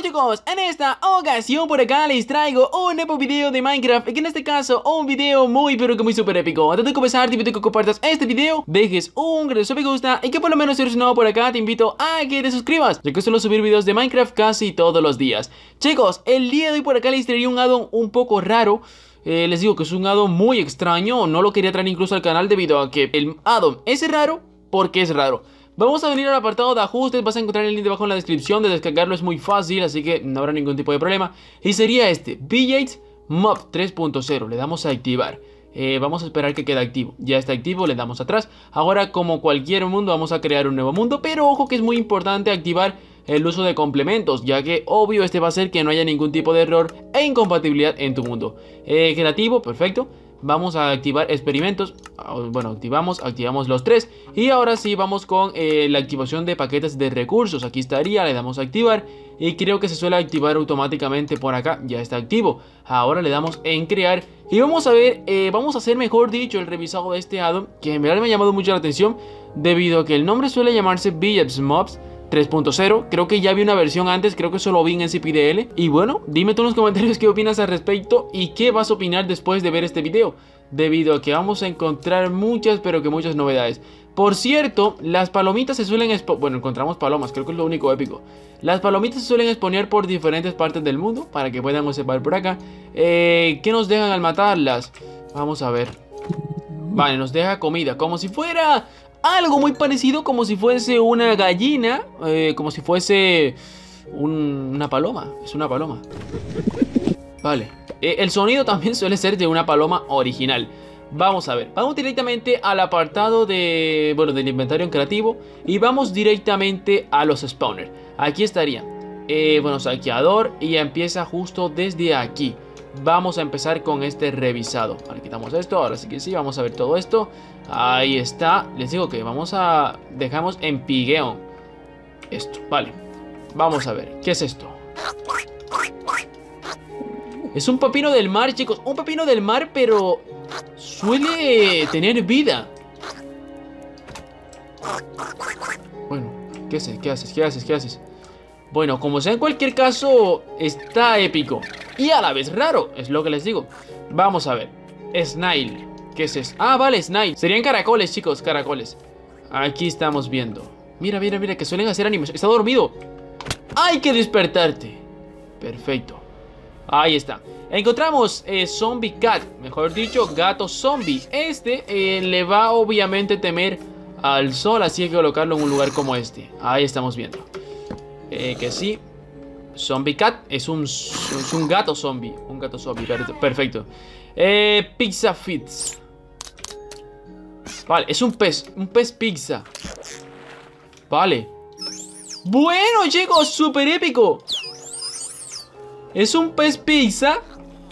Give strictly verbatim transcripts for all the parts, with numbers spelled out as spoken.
chicos, en esta ocasión por acá les traigo un nuevo video de Minecraft. Y que en este caso un video muy pero que muy super épico. Antes de comenzar te invito a que compartas este video, dejes un gran me gusta y que por lo menos si eres nuevo por acá te invito a que te suscribas, ya que suelo subir videos de Minecraft casi todos los días. Chicos, el día de hoy por acá les traería un addon un poco raro. Eh, les digo que es un addon muy extraño, no lo quería traer incluso al canal debido a que el addon es raro porque es raro. Vamos a venir al apartado de ajustes, vas a encontrar el link debajo en la descripción, de descargarlo es muy fácil, así que no habrá ningún tipo de problema. Y sería este, Village Mob tres punto cero, le damos a activar. Eh, vamos a esperar que quede activo, ya está activo, le damos atrás. Ahora como cualquier mundo vamos a crear un nuevo mundo, pero ojo que es muy importante activar el uso de complementos, ya que obvio este va a hacer que no haya ningún tipo de error e incompatibilidad en tu mundo. Eh, creativo, perfecto. Vamos a activar experimentos. Bueno, activamos, activamos los tres. Y ahora sí vamos con eh, la activación de paquetes de recursos. Aquí estaría, le damos a activar. Y creo que se suele activar automáticamente por acá. Ya está activo. Ahora le damos en crear. Y vamos a ver, eh, vamos a hacer mejor dicho el revisado de este addon, que en verdad me ha llamado mucho la atención, debido a que el nombre suele llamarse Village Mobs tres punto cero, creo que ya vi una versión antes, creo que eso lo vi en C P D L. Y bueno, dime tú en los comentarios qué opinas al respecto y qué vas a opinar después de ver este video, debido a que vamos a encontrar muchas, pero que muchas novedades. Por cierto, las palomitas se suelen exponer, bueno, encontramos palomas, creo que es lo único épico. Las palomitas se suelen exponer por diferentes partes del mundo, para que puedan observar por acá. eh, ¿Qué nos dejan al matarlas? Vamos a ver. Vale, nos deja comida, como si fuera algo muy parecido, como si fuese una gallina, eh, como si fuese un, una paloma. Es una paloma. Vale, eh, el sonido también suele ser de una paloma original. Vamos a ver, vamos directamente al apartado de, bueno, del inventario en creativo. Y vamos directamente a los spawners. Aquí estaría, eh, bueno, saqueador. Y ya empieza justo desde aquí. Vamos a empezar con este revisado. Vale, quitamos esto, ahora sí que sí, vamos a ver todo esto. Ahí está, les digo que vamos a... Dejamos en pigueón esto, vale. Vamos a ver, ¿qué es esto? Es un pepino del mar, chicos. Un pepino del mar, pero suele tener vida. Bueno, ¿qué haces? ¿Qué haces? ¿Qué haces? ¿Qué haces? Bueno, como sea, en cualquier caso, está épico y a la vez raro, es lo que les digo. Vamos a ver, Snail. ¿Qué es eso? Ah, vale, Snail. Serían caracoles, chicos, caracoles. Aquí estamos viendo. Mira, mira, mira, que suelen hacer animes. Está dormido. Hay que despertarte. Perfecto. Ahí está. Encontramos eh, Zombie Cat, mejor dicho, gato zombie. Este eh, le va obviamente a temer al sol, así hay que colocarlo en un lugar como este. Ahí estamos viendo. Eh, que sí. Zombie Cat es un, es un gato zombie. Un gato zombie, perfecto. eh, Pizza Fits. Vale, es un pez. Un pez pizza. Vale. Bueno, chicos, súper épico. Es un pez pizza.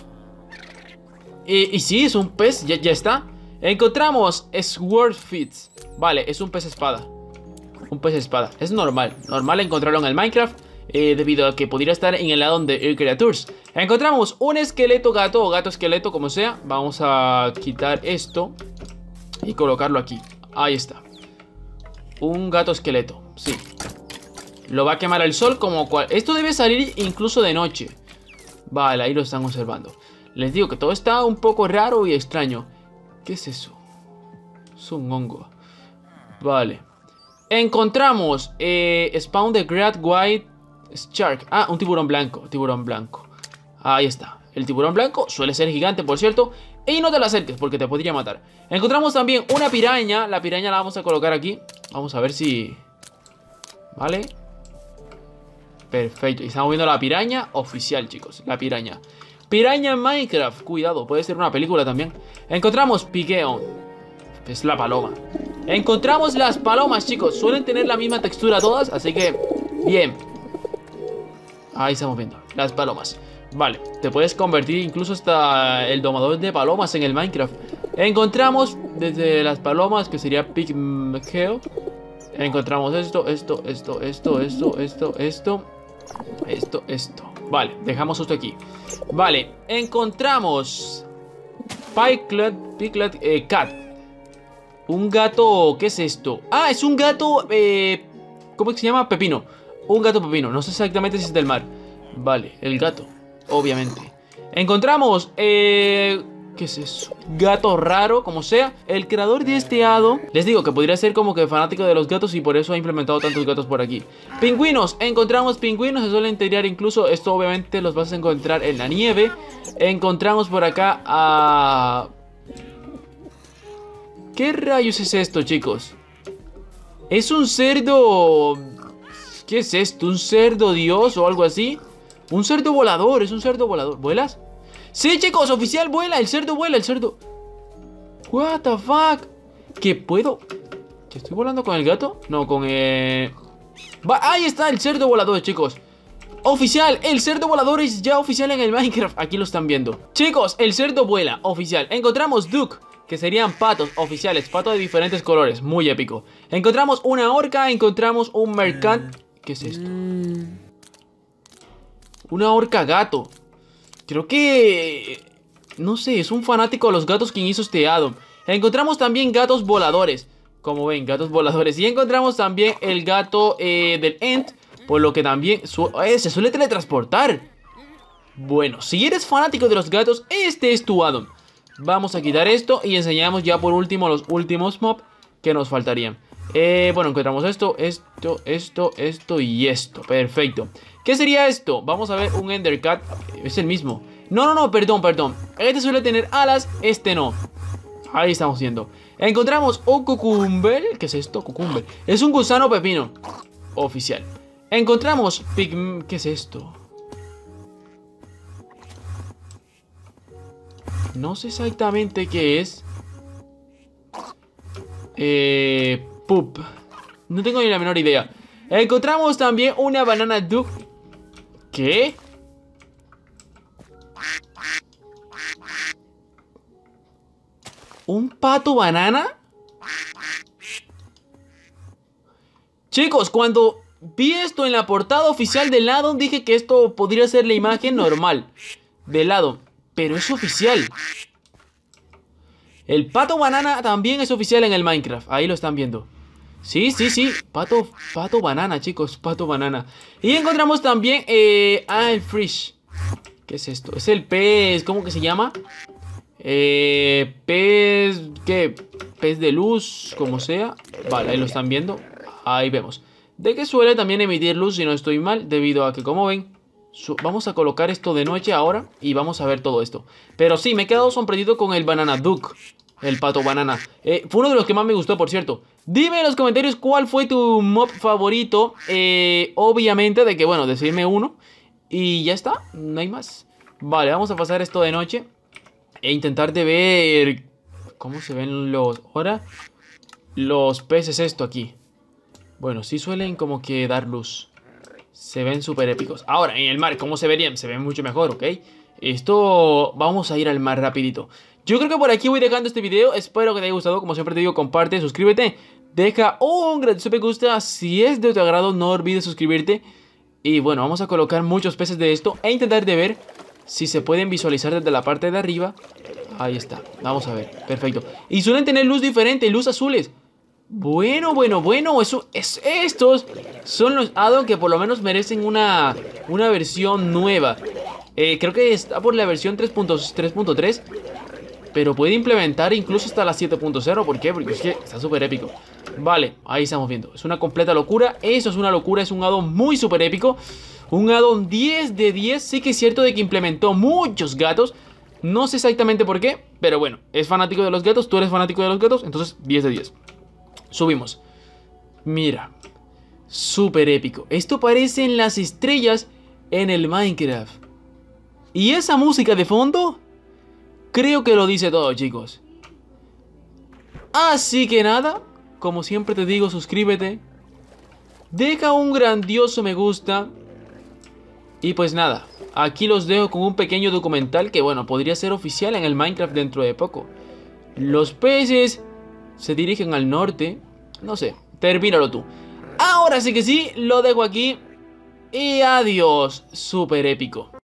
eh, Y sí, es un pez, ya, ya está. Encontramos Sword Fits. Vale, es un pez espada. Un pez espada, es normal, normal encontrarlo en el Minecraft, eh, debido a que podría estar en el addon de Air Creatures. Encontramos un esqueleto gato o gato esqueleto, como sea. Vamos a quitar esto y colocarlo aquí. Ahí está. Un gato esqueleto, sí. Lo va a quemar el sol como cual... Esto debe salir incluso de noche. Vale, ahí lo están observando. Les digo que todo está un poco raro y extraño. ¿Qué es eso? Es un hongo. Vale. Encontramos eh, Spawn the Great White Shark. Ah, un tiburón blanco, tiburón blanco. Ahí está, el tiburón blanco suele ser gigante, por cierto. Y no te lo acerques porque te podría matar. Encontramos también una piraña. La piraña la vamos a colocar aquí. Vamos a ver si... Vale. Perfecto, y estamos viendo la piraña oficial, chicos. La piraña Piraña en Minecraft, cuidado, puede ser una película también. Encontramos Pigeon. Es la paloma. Encontramos las palomas, chicos. Suelen tener la misma textura todas, así que bien. Ahí estamos viendo las palomas. Vale, te puedes convertir incluso hasta el domador de palomas en el Minecraft. Encontramos desde las palomas, que sería Pigmeo. Encontramos esto, esto, esto, esto, esto, esto, esto, esto, esto. Vale, dejamos esto aquí. Vale, encontramos Piglet, Piglet eh, Cat. Un gato, ¿qué es esto? Ah, es un gato, eh, ¿cómo se llama? Pepino. Un gato pepino, no sé exactamente si es del mar. Vale, el gato, obviamente. Encontramos, eh... ¿qué es eso? Gato raro, como sea. El creador de este addon, les digo que podría ser como que fanático de los gatos y por eso ha implementado tantos gatos por aquí. Pingüinos, encontramos pingüinos, se suelen integrar incluso. Esto obviamente los vas a encontrar en la nieve. Encontramos por acá a... ¿qué rayos es esto, chicos? Es un cerdo... ¿qué es esto? ¿Un cerdo dios o algo así? Un cerdo volador, es un cerdo volador. ¿Vuelas? Sí, chicos, oficial, vuela, el cerdo vuela, el cerdo. What the fuck. ¿Qué puedo? ¿Que estoy volando con el gato? No, con eh... Va, ahí está el cerdo volador, chicos. Oficial, el cerdo volador es ya oficial en el Minecraft. Aquí lo están viendo. Chicos, el cerdo vuela, oficial. Encontramos duck, que serían patos oficiales, patos de diferentes colores, muy épico. Encontramos una orca, encontramos un mercant. ¿Qué es esto? Una orca gato. Creo que... no sé, es un fanático de los gatos quien hizo este addon. Encontramos también gatos voladores. Como ven, gatos voladores. Y encontramos también el gato eh, del End. Por lo que también su eh, se suele teletransportar. Bueno, si eres fanático de los gatos, este es tu addon. Vamos a quitar esto y enseñamos ya por último los últimos mobs que nos faltarían. Eh, bueno, encontramos esto, esto, esto, esto y esto. Perfecto. ¿Qué sería esto? Vamos a ver un Endercat. Es el mismo. No, no, no, perdón, perdón. Este suele tener alas, este no. Ahí estamos viendo. Encontramos un cucumber. ¿Qué es esto? Cucumber. Es un gusano pepino. Oficial. Encontramos pig... ¿qué es esto? No sé exactamente qué es. Eh... Pup. No tengo ni la menor idea. Encontramos también una banana duck. ¿Qué? ¿Un pato banana? Chicos, cuando vi esto en la portada oficial del addon, dije que esto podría ser la imagen normal del addon, pero es oficial. El pato banana también es oficial en el Minecraft. Ahí lo están viendo. Sí, sí, sí, pato, pato banana, chicos, pato banana. Y encontramos también, eh, ah, el fish. ¿Qué es esto? Es el pez, ¿cómo que se llama? Eh, pez, ¿qué? Pez de luz, como sea. Vale, ahí lo están viendo. Ahí vemos. De que suele también emitir luz, si no estoy mal, debido a que, como ven, vamos a colocar esto de noche ahora y vamos a ver todo esto. Pero sí, me he quedado sorprendido con el banana duck. El pato banana. Eh, fue uno de los que más me gustó, por cierto. Dime en los comentarios cuál fue tu mob favorito. Eh, obviamente de que, bueno, decirme uno. Y ya está, no hay más. Vale, vamos a pasar esto de noche. E intentar de ver cómo se ven los... ahora los peces esto aquí. Bueno, sí suelen como que dar luz. Se ven súper épicos. Ahora, en el mar, ¿cómo se verían? Se ven mucho mejor, ¿ok? Esto... vamos a ir al mar rapidito. Yo creo que por aquí voy dejando este video. Espero que te haya gustado. Como siempre te digo, comparte, suscríbete. Deja un gran me gusta. Si es de tu agrado, no olvides suscribirte. Y bueno, vamos a colocar muchos peces de esto e intentar de ver si se pueden visualizar desde la parte de arriba. Ahí está, vamos a ver, perfecto. Y suelen tener luz diferente, luz azules. Bueno, bueno, bueno, eso, es, estos son los addons que por lo menos merecen una, una versión nueva. eh, Creo que está por la versión tres punto tres, pero puede implementar incluso hasta la siete punto cero. ¿Por qué? Porque es que está súper épico. Vale, ahí estamos viendo. Es una completa locura. Eso es una locura. Es un addon muy súper épico. Un addon diez de diez. Sí que es cierto de que implementó muchos gatos. No sé exactamente por qué, pero bueno, es fanático de los gatos. Tú eres fanático de los gatos, entonces diez de diez. Subimos. Mira, súper épico. Esto parece en las estrellas en el Minecraft. Y esa música de fondo creo que lo dice todo, chicos. Así que nada, como siempre te digo, suscríbete, deja un grandioso me gusta. Y pues nada, aquí los dejo con un pequeño documental que, bueno, podría ser oficial en el Minecraft dentro de poco. Los peces se dirigen al norte. No sé, termínalo tú. Ahora sí que sí, lo dejo aquí. Y adiós, súper épico.